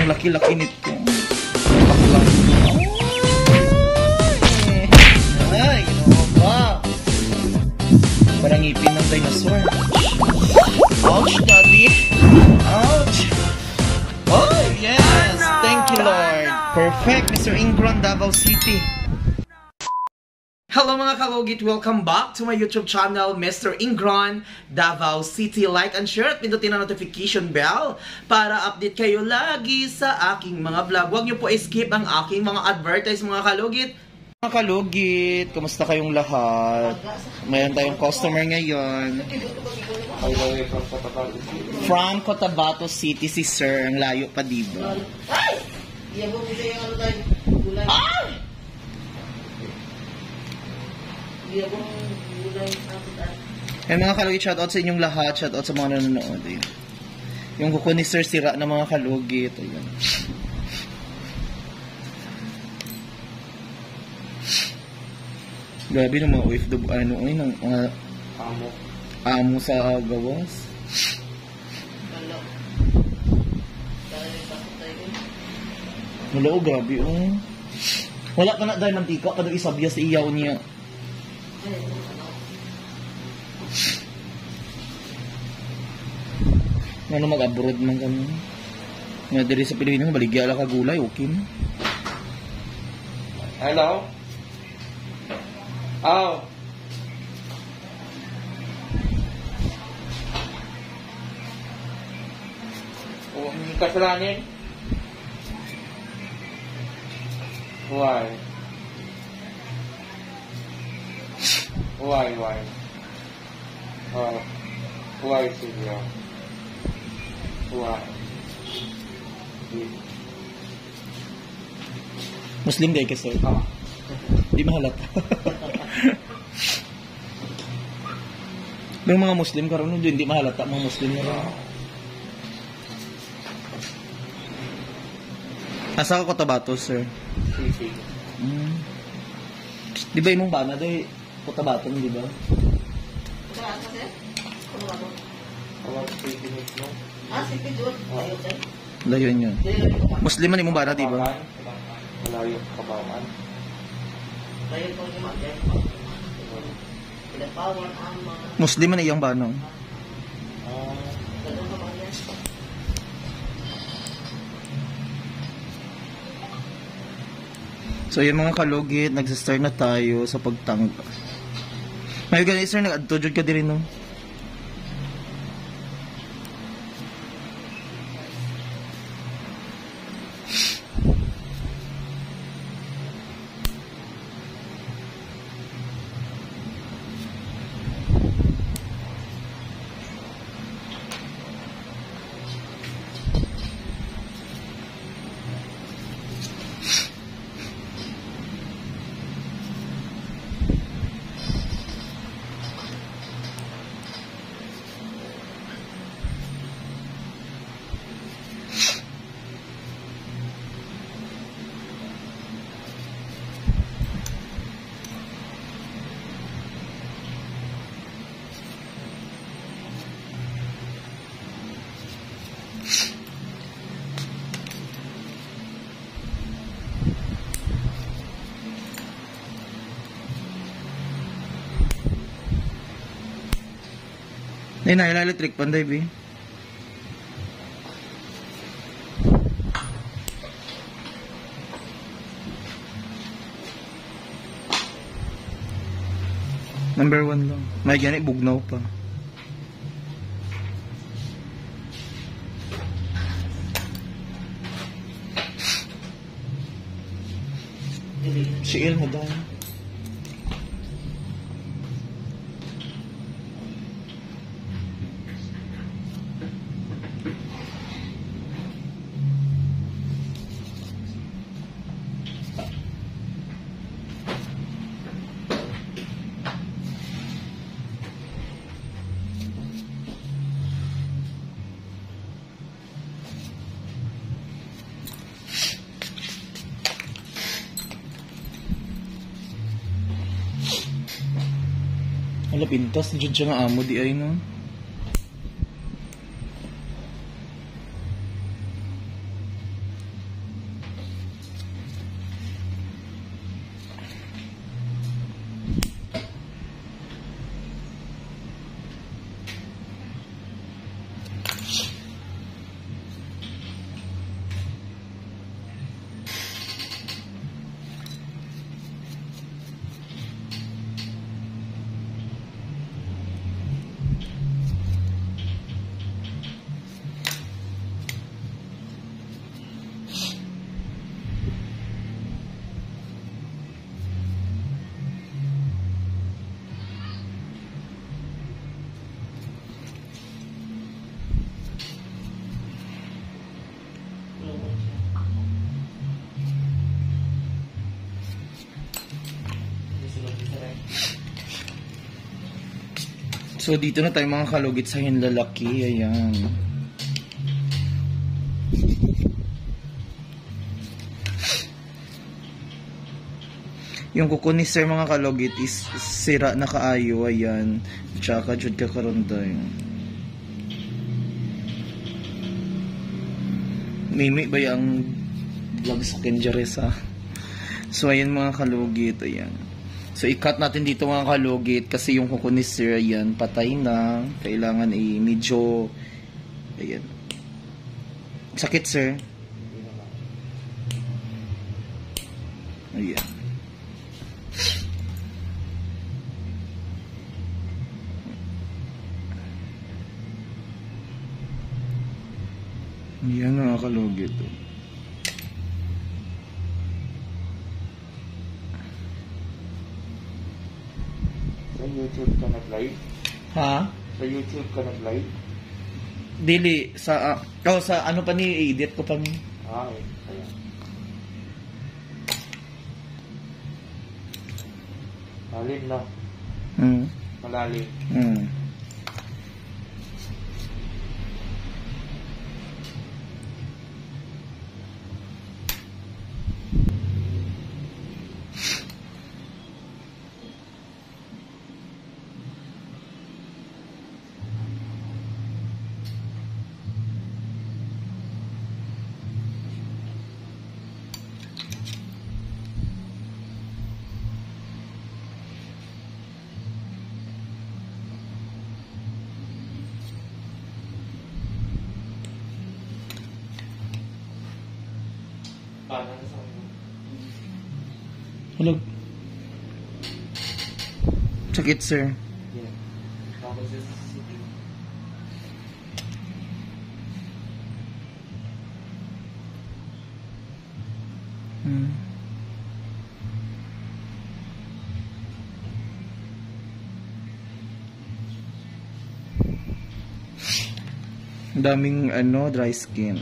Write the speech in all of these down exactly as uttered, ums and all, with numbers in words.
Ang laki-laki nito. Baklang. Ay, ginawa ba? Parang ngipin ng dinosaur. Ouch, daddy. Ouch. Oh, yes. Thank you, Lord. Perfect, Mister Ingron, Davao City. Hello mga kalugit! Welcome back to my YouTube channel, Mister Ingron, Davao City. Like and share at pindutin ang notification bell para update kayo lagi sa aking mga vlog. Huwag niyo po skip ang aking mga advertise mga kalugit. Mga kalugit, kumusta kayong lahat? Mayroon tayong customer ngayon. From Cotabato City si Sir. Ang layo pa, diba? Ay! Hey mga kalugit, shoutout sa inyong lahat. Shoutout sa mga nanonood. Ayun. Yung kuko ni Sir sira na mga kalugit. Ayun. Grabe ng mga O F W, ano, ay, ng mga amo. Amo sa gawas. Wala o, grabe o. Wala pa na dahil mantika, kada isabya sa iyaw niya. Ano mag-abroad man kami. Nga diri sa Pilipinas, baligya ala ka gulay, okay na. Hello? Oh. Oh, hindi kasalanin? Why? Why, why? Oh, why, Silvia? Why? Muslim day ka, sir? Oh. Di mahalata. May mga Muslim karon nun, hindi mahalata mga Muslim na rin. Asa ka Cotabato, sir? City. Hmm. Di ba imong bana doy Cotabato, di ba? Cotabato, sir? Cotabato. Awag city mismo. Ah, city doon. Ayaw, sir. Layo yun. Muslim man imong bana, di ba? Malayo kabawan. Ayaw ko yung mag-get. Pinapawan ang mga... Muslim man iyang banong. Ah, Ganun ka mag-get. So yun mga kalugit, nagsistart na tayo sa pagtangga. May ganun sir, nag-adtujud ka din no? Ay na, electric panday, B. Number one lang. May gani, bugnaw pa. Si Il mo dahil. Wala pintas, dyan siya nga amo di ay no. So, dito na tayo mga kalugit sa hinlalaki. Ayan. Yung kuko ni sir mga kalugit is sira na kaayo. Ayan. Tsaka jud ka karon tayo. Mimi ba yung vlog sa Kenjares ha? So, ayan mga kalugit. Ayan. So, i-cut natin dito mga kalugit kasi yung kuko ni sir, ayan, patay na. Kailangan i medyo, ayan. Sakit, sir? Ayan. Ayan mga kalugit. Sa YouTube ka nag-live? Ha? Sa YouTube ka nag-live? Dili, sa, uh, oh, sa ano pa ni, edit ko pa ni. Ah, eh. Kaya. Malalim na. Hmm. Malalim. Hmm. Paano na sa Hello. Sakit, sir. Yeah. Tapos sa city. Hmm. Daming ano, dry skin.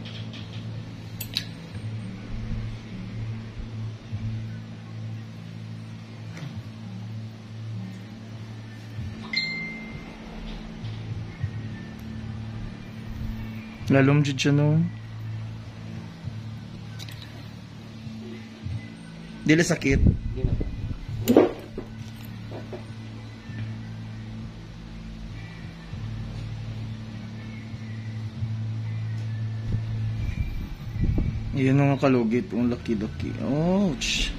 Lalom jud siya no. Dili sakit. Hindi na. Yan mga kalugit, ang laki-laki. Ouch.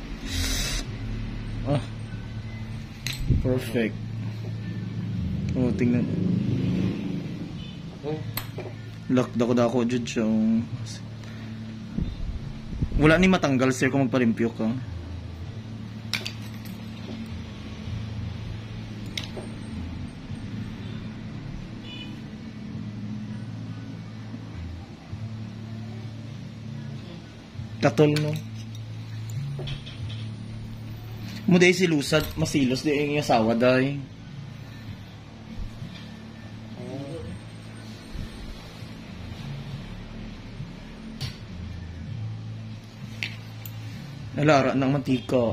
Ah. Perfect. Oh, tingnan. Eh, Lak dako-dako jud siya. oh. Wala ni matanggal sir kung magpalimpyo ka. Katol no. Mo day si Lusad, masilos di ang asawa day. Nalara ng mantika.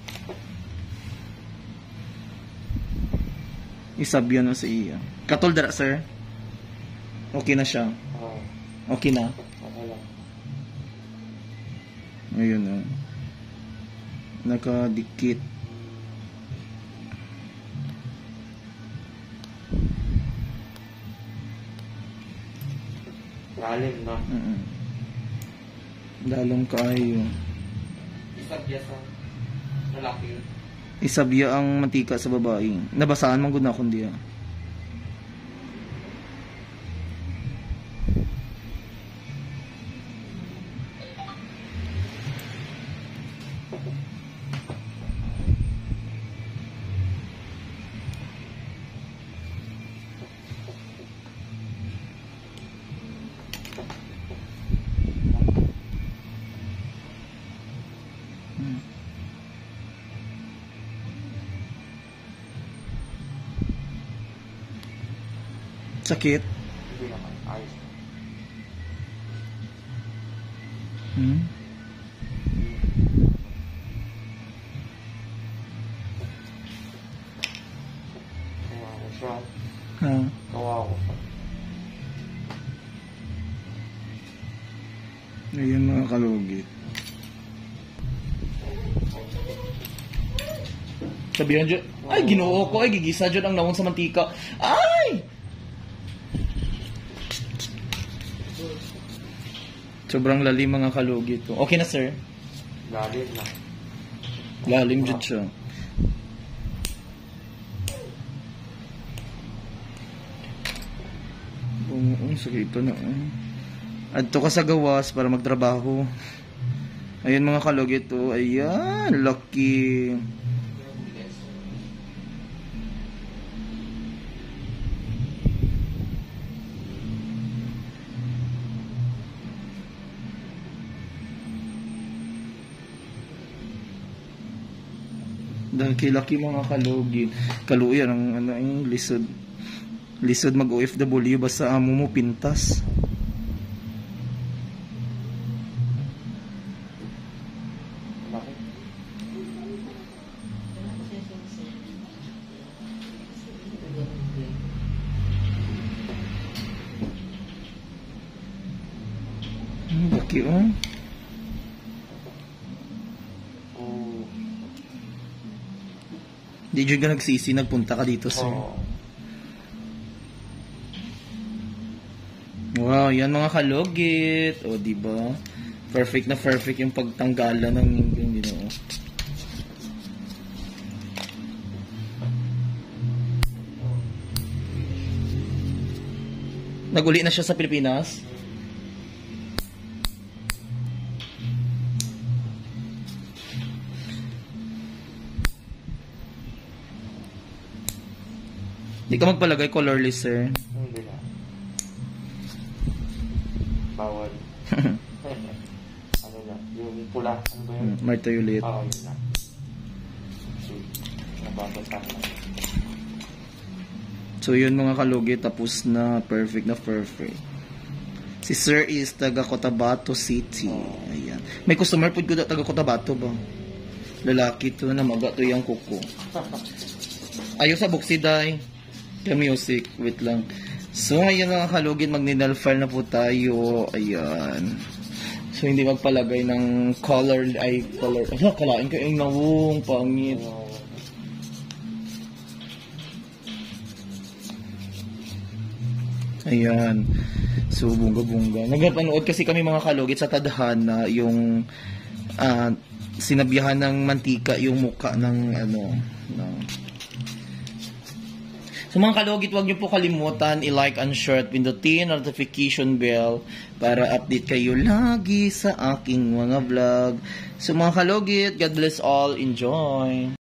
Isabyo na sa iya. Katol dara sir. Okay na siya. ah, Okay na. okay lang. Ayun na. Nakadikit. Lalim na. Mm. Lalong kaayo. Isang sa lalaki. Isabya ang mantika sa babae. Nabasaan man gud na kundi. ah. Hmm. Sakit. Hindi naman. Ayos. Hmm. Kaya siya. Ayun mga kalugit. Sabihan dyan, ay ginoo ko, ay gigisa dyan ang nawon sa mantika. Ay! Sobrang lalim mga kalugit. Okay na sir? Lalim na. Lalim dyan siya. Oo, sige ito na. Adto ka sa gawas para magtrabaho. Ayun mga kalugit to. Ayan, lucky. Dahil kilaki mga kalugit. Kaluyan ang ano yung lisod. Lisod mag-O F W basta amo mo pintas. Bakit? Hmm, laki oh. Oo. Di dyan ka nagsisi, nagpunta ka dito sir. Oo. Wow, yan mga kalugit. O, di ba? Perfect na perfect yung pagtanggalan ng yung ginoo. Naguli na siya sa Pilipinas? Di ka magpalagay colorless, sir. Hindi na. Bawal. Ano na? Yung pula. Ano ba yun? Martiolit. Oo, yun na. So, nababasa na. So yun mga kalugit, tapos na, perfect na perfect. Si Sir is taga Cotabato City. Ayan. May customer po ko taga Cotabato ba? Lalaki to na maga to yung kuko. Ayaw sa buksiday. Kaya music, wait lang. So ngayon mga kalugit, mag-needle file na po tayo. Ayan. So hindi magpalagay ng color, ay color. Ano, kalain ko yung nawong, pangit. Ayan. So, bunga-bunga. Nagpanood kasi kami mga kalugit sa tadhana yung uh, sinabihan ng mantika yung muka ng ano. No. So mga kalugit, huwag niyo po kalimutan i-like and share at pindutin notification bell para update kayo lagi sa aking mga vlog. So mga kalugit, God bless all. Enjoy!